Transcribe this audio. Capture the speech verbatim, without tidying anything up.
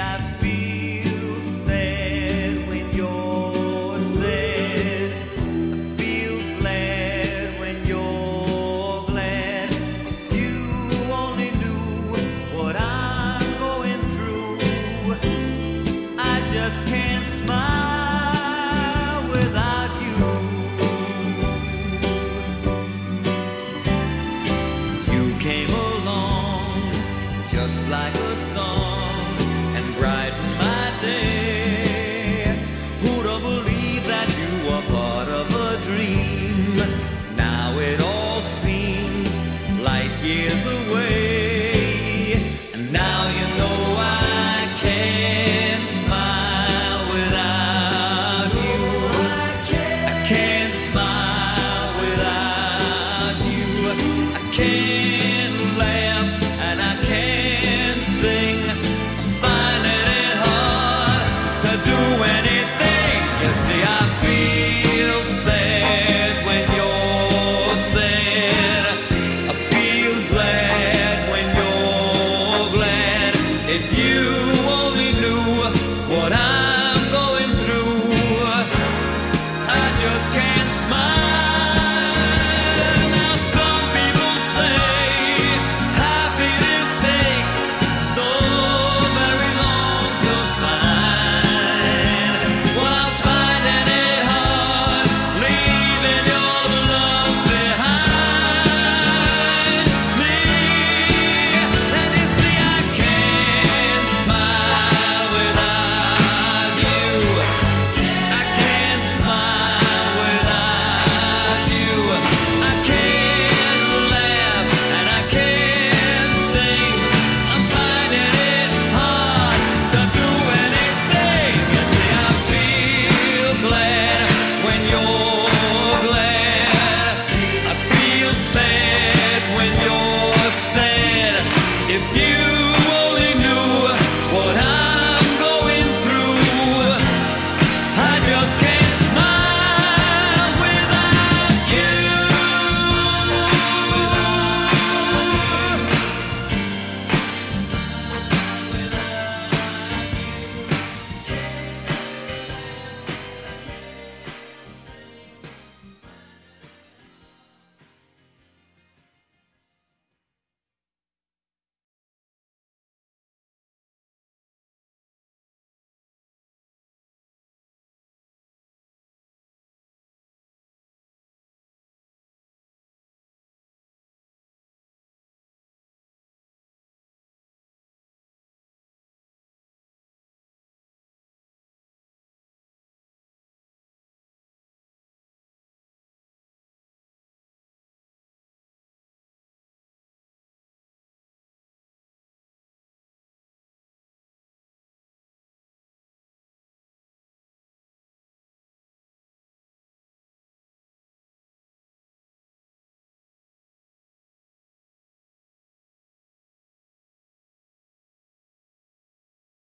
I feel sad when you're sad. I feel glad when you're glad. If you only knew what I'm going through, I just can't smile without you. You came along just like a song and brightened my day. Who'd have believed that you were part of a dream? Now it all seems light years away, and now you know I can't smile without you. I can't smile without you. I can't laugh and I can't sing. I'm finding it hard to do anything. You see, I feel sad when you're sad. I feel glad when you're glad. If you only knew what I